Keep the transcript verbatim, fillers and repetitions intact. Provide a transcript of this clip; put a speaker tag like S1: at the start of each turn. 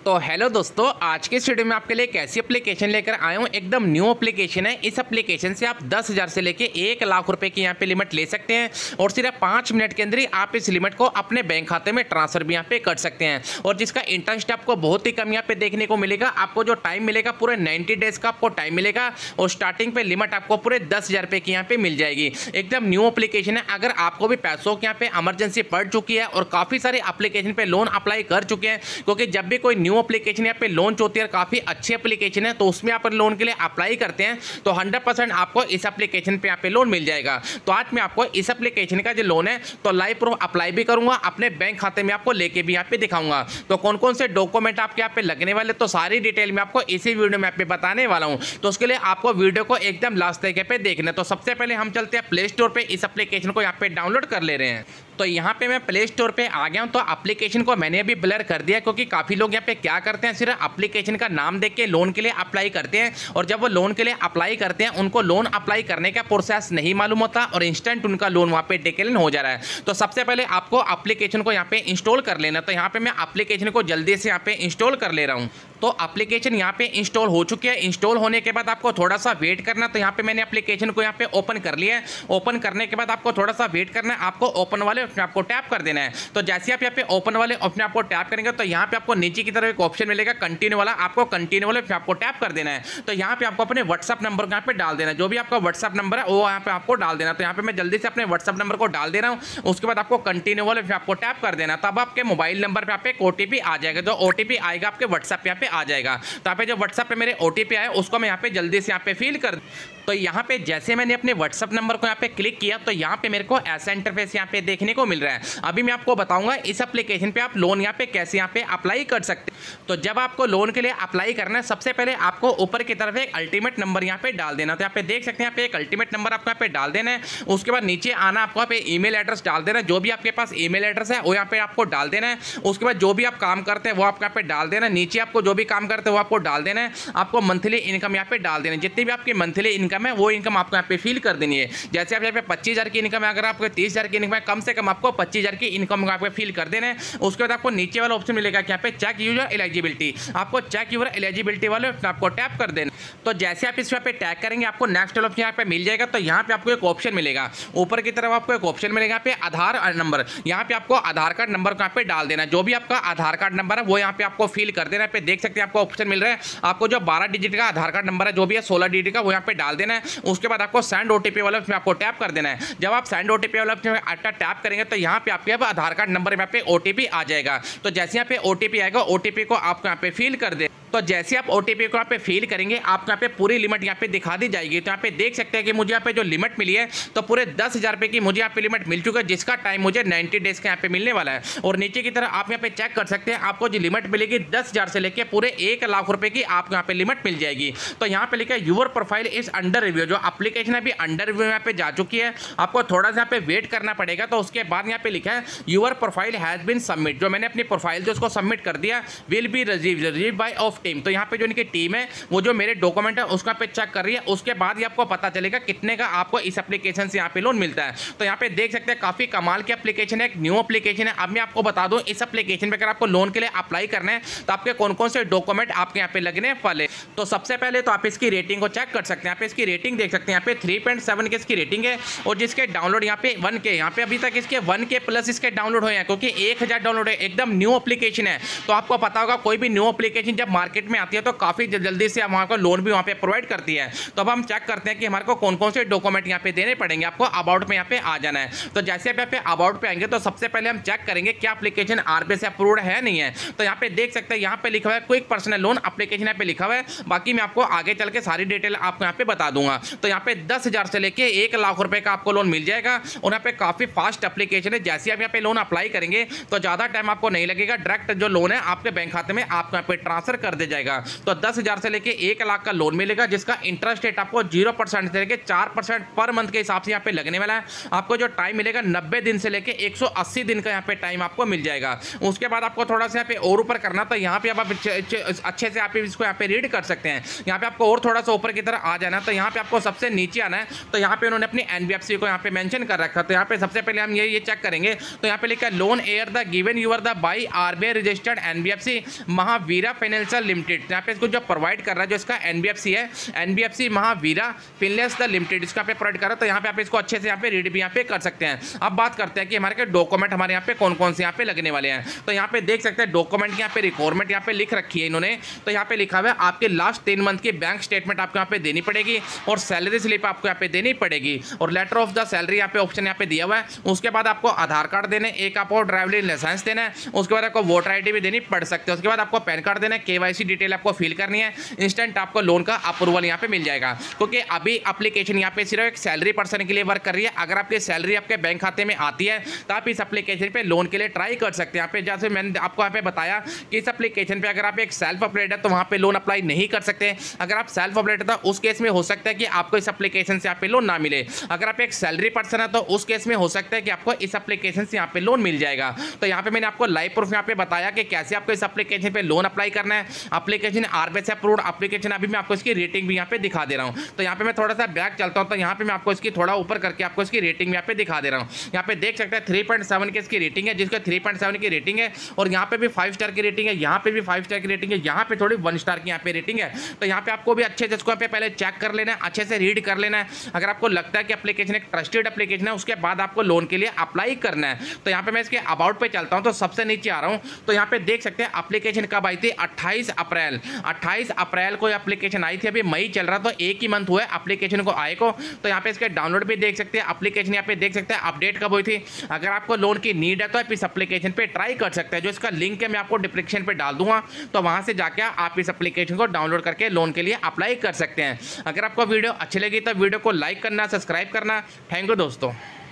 S1: तो हेलो दोस्तों, आज के इस वीडियो में आपके लिए एक ऐसी एप्लीकेशन लेकर आया हूँ। एकदम न्यू एप्लीकेशन है। इस एप्लीकेशन से आप दस हज़ार से लेके एक लाख रुपए की यहाँ पे लिमिट ले सकते हैं और सिर्फ पाँच मिनट के अंदर ही आप इस लिमिट को अपने बैंक खाते में ट्रांसफर भी यहाँ पे कर सकते हैं। और जिसका इंटरेस्ट आपको बहुत ही कम यहाँ पे देखने को मिलेगा। आपको जो टाइम मिलेगा पूरे नाइन्टी डेज का आपको टाइम मिलेगा और स्टार्टिंग पे लिमिट आपको पूरे दस हज़ार रुपये की यहाँ पे मिल जाएगी। एकदम न्यू एप्लीकेशन है। अगर आपको भी पैसों की यहाँ पे इमरजेंसी पड़ चुकी है और काफ़ी सारे एप्लीकेशन पे लोन अप्लाई कर चुके हैं, क्योंकि जब भी कोई न्यू एप्लीकेशन यहाँ पे लॉन्च होती है, काफी अच्छी एप्लीकेशन है, तो उसमें आप लोन के लिए अप्लाई करते हैं तो हंड्रेड परसेंट आपको इस एप्लीकेशन पे यहाँ पे लोन मिल जाएगा। तो आज मैं आपको इस एप्लीकेशन का जो लोन है तो लाइव प्रूफ अप्लाई भी करूंगा, अपने बैंक खाते में आपको लेके भी यहाँ पे दिखाऊंगा। तो कौन कौन से डॉक्यूमेंट आपके यहाँ पे लगने वाले तो सारी डिटेल में आपको इसी वीडियो में यहाँ पे बताने वाला हूँ। तो उसके लिए आपको वीडियो को एकदम लास्ट तक पे देखना। तो सबसे पहले हम चलते हैं प्ले स्टोर पे, इस एप्लीकेशन को यहाँ पे डाउनलोड कर ले रहे हैं। तो यहाँ पे मैं प्ले स्टोर पे आ गया हूँ। तो एप्लीकेशन को मैंने अभी ब्लर कर दिया, क्योंकि काफ़ी लोग यहाँ पे क्या करते हैं, सिर्फ एप्लीकेशन का नाम देख के लोन के लिए अप्लाई करते हैं और जब वो लोन के लिए अप्लाई करते हैं उनको लोन अप्लाई करने का प्रोसेस नहीं मालूम होता और इंस्टेंट उनका लोन वहाँ पे डिक्लेयर हो जा रहा है। तो सबसे पहले आपको एप्लीकेशन को यहाँ पे इंस्टॉल कर लेना। तो यहाँ पे मैं एप्लीकेशन को जल्दी से यहाँ पे इंस्टॉल कर ले रहा हूँ। तो एप्लीकेशन यहाँ पे इंस्टॉल हो चुकी है। इंस्टॉल होने के बाद आपको थोड़ा सा वेट करना। तो यहाँ पे मैंने एप्लीकेशन को यहाँ पे ओपन कर लिया है। ओपन करने के बाद आपको थोड़ा सा वेट करना है। आपको ओपन वाले ऑप्शन आपको टैप कर देना है। तो जैसे आप यहाँ पे ओपन वाले ऑप्शन आपको टैप करेंगे तो यहाँ पे आपको नीचे की तरफ एक ऑप्शन मिलेगा कंटिन्यू वाला, आपको कंटिन्यू वाले ऑप्शन आपको टैप कर देना है। तो यहाँ पे आपको अपने व्हाट्सअप नंबर को यहाँ पे डाल देना है। जो भी आपका व्हाट्सअप नंबर है वो यहाँ पे आपको डाल देना। तो यहाँ पे मैं जल्दी से अपने व्हाट्सअप नंबर को डाल दे रहा हूँ। उसके बाद आपको कंटिन्यू वाले ऑप्शन आपको टैप कर देना। तब आपके मोबाइल नंबर पे यहाँ पे ओटीपी आ जाएगा। जो ओटीपी आएगा आपके व्हाट्सअप पे यहाँ पे आ जाएगा। तो यहाँ पे जो व्हाट्सअप पे मेरे ओटीपी आया उसको मैं यहाँ पे जल्दी से यहाँ पे फिल कर। तो यहाँ पे जैसे मैंने अपने व्हाट्सअप नंबर को यहाँ पे क्लिक किया तो यहाँ पे मेरे को ऐसा इंटरफेस यहाँ पे देखने को मिल रहा है। अभी मैं आपको बताऊंगा इस एप्लीकेशन पे आप लोन यहाँ पे कैसे यहाँ पे अप्लाई कर सकते हैं। तो जब आपको लोन के लिए अप्लाई करना है, सबसे पहले आपको ऊपर की तरफ एक अल्टीमेट नंबर यहाँ पे डाल देना। तो यहाँ पे देख सकते हैं यहाँ पे एक अल्टीमेट नंबर आपको यहाँ पे डाल देना है। उसके बाद नीचे आना, आपको यहाँ पे ईमेल एड्रेस डाल देना है। जो भी आपके पास ईमेल एड्रेस है वो यहाँ पे आपको डाल देना है। उसके बाद जो भी आप काम करते हैं वो आपको यहाँ पे डाल देना है। नीचे आपको जो भी काम करते हैं वो आपको डाल देना है। आपको मंथली इनकम यहाँ पे डाल देना है। जितनी भी आपकी मंथली इनकम है वो इनकम आपको यहाँ पे फिल कर देनी है। जैसे आप यहाँ पे पच्चीस हजार की इनकम है, अगर आपको तीस हजार की इनकम है, कम से कम आपको पच्चीस हजार की इनकम यहाँ पे फिल कर देना है। उसके बाद आपको नीचे वाला ऑप्शन मिलेगा कि यहाँ पे चेक यूजर एलिजिबिलिटी, आपको चेक यूजर एलिजिबिलिटी वाले आपको टैप कर देना। तो जैसे आप इस पे टैग करेंगे आपको नेक्स्ट ऑप्शन यहाँ पे मिल जाएगा। तो यहाँ पे आपको एक ऑप्शन मिलेगा, ऊपर की तरफ आपको एक ऑप्शन मिलेगा यहाँ पे आधार नंबर। यहाँ पे आपको आधार कार्ड नंबर यहाँ पे डाल देना। जो भी आपका आधार कार्ड नंबर है वो यहाँ पे आपको फिल कर देना। यहाँ पे देख सकते हैं आपको ऑप्शन मिल रहा है। आपको जो बारह डिजिट का आधार कार्ड नंबर है, जो भी है सोलह डिजिट का, वो यहाँ पे डाल देना है। उसके बाद आपको सेंड ओटीपी वाला ऑप्शन आपको टैप कर देना है। जब आप सेंड ओटीपी वाला ऑप्शन टैप करेंगे तो यहाँ पे आपके आधार कार्ड नंबर यहाँ पे ओटीपी आ जाएगा। तो जैसे यहाँ पे ओटीपी आएगा, ओटीपी को आप यहाँ पे फिल कर दे। तो जैसे आप ओटीपी को यहाँ पे फिल करेंगे आपको यहाँ पे पूरी लिमिट यहाँ पे दिखा दी जाएगी। तो यहाँ पे देख सकते हैं कि मुझे यहाँ पे जो लिमिट मिली है तो पूरे दस हजार रुपये की मुझे यहाँ पे लिमिट मिल चुका है, जिसका टाइम मुझे नाइन्टी डेज का यहाँ पे मिलने वाला है। और नीचे की तरह आप यहाँ पे चेक कर सकते हैं, आपको जो लिमिट मिलेगी दस हजार से लेकर पूरे एक लाख रुपए की आपको यहाँ पे लिमिट मिल जाएगी। तो यहाँ पे लिखा है your profile is under review. जो एप्लीकेशन अभी अंडर रिव्यू यहाँ पे जा चुकी है, आपको थोड़ा सा यहाँ पे वेट करना पड़ेगा। तो उसके बाद यहाँ पे लिखा है your profile has been submit. जो मैंने अपनी प्रोफाइल जो उसको सबमिट कर दिया, will be received received by of team. तो यहाँ पे जो इनकी टीम है वो जो मेरे डॉक्यूमेंट है उसका पे चेक कर रही है। उसके बाद ही आपको पता चलेगा कितने का आपको इस एप्लीकेशन से यहाँ पे लोन मिलता है। तो यहाँ पे देख सकते हैं काफी कमाल की एप्लीकेशन है, एक न्यू एप्लीकेशन है। अब मैं आपको बता दूं इस एप्लीकेशन पे अगर आपको लोन के लिए अप्लाई करना है तो आपके कौन कौन से डॉक्यूमेंट आपके यहाँ पे लगने वाले। तो सबसे पहले तो आप इसकी रेटिंग को चेक कर सकते हैं। यहाँ पे इसकी रेटिंग देख सकते हैं, यहाँ पे थ्री पॉइंट सेवन के इसकी रेटिंग है और जिसके डाउनलोड यहाँ पे वन के यहाँ पे अभी तक इसके वन के प्लस इसके डाउनलोड हुए हैं, क्योंकि एक हजार डाउनलोड है। एकदम न्यू एप्लीकेशन है। तो आपको पता होगा कोई भी न्यू एप्लीकेशन जब मार्केट में आती है तो काफी जल्दी से हमारे को लोन भी वहाँ पे प्रोवाइड करती है। तो अब हम चेक करते हैं कि हमारे को कौन कौन से डॉक्यूमेंट यहाँ पे देने पड़ेंगे। आपको अबाउट में यहाँ पे आ जाना है। तो जैसे आप यहाँ पे अबाउट पे आएंगे तो सबसे पहले हम चेक करेंगे क्या एप्लीकेशन आरबीआई से अप्रूव्ड है नहीं है। तो यहाँ पे देख सकते हैं यहाँ पे लिखा हुआ है क्विक पर्सनल लोन एप्लीकेशन यहाँ पे लिखा हुआ है। बाकी मैं आपको आगे चल के सारी डिटेल आपको यहाँ पे बता दूंगा। तो यहाँ पे दस हजार से लेके एक लाख रुपए का आपको लोन मिल जाएगा और यहाँ पे काफी फास्ट एप्लीकेशन है। जैसे आप यहाँ पे लोन अप्लाई करेंगे तो ज्यादा टाइम आपको नहीं लगेगा, डायरेक्ट जो लोन है आपके बैंक खाते में आपको यहाँ पे ट्रांसफर कर दिया जाएगा। तो दस हजार से लेके एक लाख का लोन मिलेगा जिसका इंटरेस्ट रेट आपको जीरो परसेंट से लेके चार परसेंट पर मंथ के हिसाब से यहाँ पे लगने वाला है। आपको जो टाइम मिलेगा नब्बे दिन से लेके एक सौ अस्सी दिन का यहाँ पे टाइम आपको मिल जाएगा। उसके बाद आपको थोड़ा सा यहाँ पे और ऊपर करना, तो यहाँ पे आप अच्छे से आप इसको यहाँ पे रीड कर सकते हैं। यहाँ पे आपको और थोड़ा सा ऊपर की तरह आ जाना, तो यहाँ पे आपको सबसे नीचे आना है। तो यहाँ पे उन्होंने अपनी एनबीएफसी को यहाँ पे मेंशन कर रखा। तो यहाँ पे सबसे पहले हम ये ये चेक करेंगे, तो यहाँ पे लिखा है loan are the given your the by RBI registered NBFC Mahavira financial limited. यहाँ पे इसको जो प्रोवाइड कर रहा है, जो इसका एनबीएफसी है, NBFC Mahavira finance the limited, इसका पे प्रोवाइड कर रहा है। तो यहाँ पे आप इसको अच्छे से यहाँ पे रीड भी यहाँ पे कर सकते हैं। अब बात करते हैं कि हमारे के डॉक्यूमेंट हमारे यहाँ पे कौन कौन से यहाँ पे लगने वाले हैं। तो यहाँ पे देख सकते हैं डॉक्यूमेंट यहाँ पे रिक्वायरमेंट यहाँ पे लिख रखी है इन्होंने। तो यहाँ पे लिखा हुआ है आपके लास्ट तीन मंथ की बैंक स्टेटमेंट आपको यहाँ पे देनी पड़ेगी और सैलरी स्लिप आपको यहाँ पे देनी पड़ेगी और लेटर ऑफ द सैलरी यहाँ पे ऑप्शन यहाँ पे दिया हुआ है। उसके बाद आपको आधार कार्ड देने, एक आपको ड्राइविंग लाइसेंस देना है, उसके बाद आपको वोटर आईडी भी देनी पड़ सकती है। उसके बाद आपको पैन कार्ड देना है, केवाईसी डिटेल आपको फिल करनी है। इंस्टेंट आपको लोन का अप्रूवल यहाँ पे मिल जाएगा, क्योंकि अभी एप्लीकेशन यहाँ पे सिर्फ एक सैलरी पर्सन के लिए वर्क कर रही है। अगर आपकी सैलरी आपके बैंक खाते में आती है तो आप इस एप्लीकेशन पे लोन के लिए ट्राई कर सकते हैं। यहाँ पे जैसे मैंने आपको यहाँ पे बताया कि इस एप्लीकेशन पे अगर आप एक सेल्फ अप्लाइड है तो वहाँ पे लोन अप्लाई नहीं कर सकते। अगर आप सेल्फ अप्लाइड था उस केस में हो सकता है कि आपको इस एप्लीकेशन से यहाँ पे लोन ना मिले। अगर आप एक सैलरी पर्सन है तो उस केस में हो सकता है कि आपको इस एप्लीकेशन से यहाँ पे लोन मिल जाएगा। तो यहाँ पे मैंने आपको लाइव प्रूफ यहाँ पे बताया कि कैसे आपको इस एप्लीकेशन पे लोन अप्लाई करना है। एप्लीकेशन आरबीआई से अप्रूव्ड एप्लीकेशन, अभी मैं आपको इसकी रेटिंग भी यहाँ पे दिखा दे रहा हूँ। तो यहाँ पे मैं थोड़ा सा बैक चलता हूँ, तो यहाँ पे मैं आपको इसकी थोड़ा ऊपर करके आपको इसकी रेटिंग यहाँ पे दिखा दे रहा हूँ। यहाँ पे देख सकते हैं थ्री पॉइंट सेवन की इसकी रेटिंग है, जिसका थ्री पॉइंट सेवन की रेटिंग है और यहाँ पे भी फाइव स्टार की रेटिंग है, यहाँ पे भी फाइव स्टार की रेटिंग है, यहाँ पे थोड़ी वन स्टार की यहाँ पे रेटिंग है। तो यहाँ पे आपको भी अच्छे से इसको पे पहले चेक कर लेना है, अच्छे से रीड कर लेना है। अगर आपको लगता है कि एप्लीकेशन एक ट्रस्टेड एप्लीकेशन है, उसके बाद आपको लोन के लिए अप्लाई करना है। तो यहाँ पे मैं इसके अबाउट पे चलता हूँ, तो सबसे नीचे आ रहा हूँ। तो यहाँ पे देख सकते हैं एप्लीकेशन कब आई थी, अट्ठाईस अप्रैल अट्ठाईस अप्रैल को एप्लीकेशन आई थी। अभी मई चल रहा, तो एक ही मंथ हुआ है एप्लीकेशन को आए को। तो यहाँ पे इसके डाउनलोड भी देख सकते हैं, एप्लीकेशन यहाँ पे देख सकते हैं अपडेट कब हुई थी। अगर आपको लोन की नीड है तो आप इस एप्लीकेशन पे ट्राई कर सकते हैं। जो इसका लिंक है मैं आपको डिस्क्रिप्शन पे डाल दूंगा, तो वहां से जाके आप इस एप्लीकेशन को डाउनलोड करके लोन के लिए अप्लाई कर सकते हैं। अगर आपको वीडियो अच्छी लगी तो वीडियो को लाइक करना, सब्सक्राइब करना। थैंक यू दोस्तों।